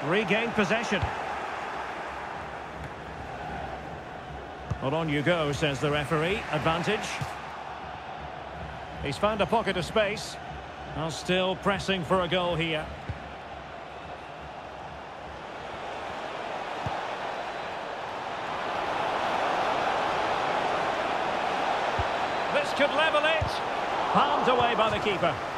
Regained possession. Well, on you go, says the referee. Advantage. He's found a pocket of space. Well, still pressing for a goal here. This could level it. Palmed away by the keeper.